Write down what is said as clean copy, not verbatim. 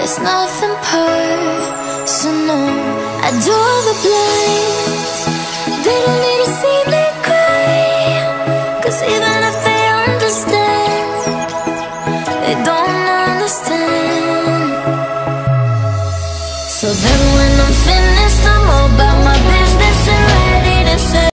It's nothing personal. I draw the blinds. They don't need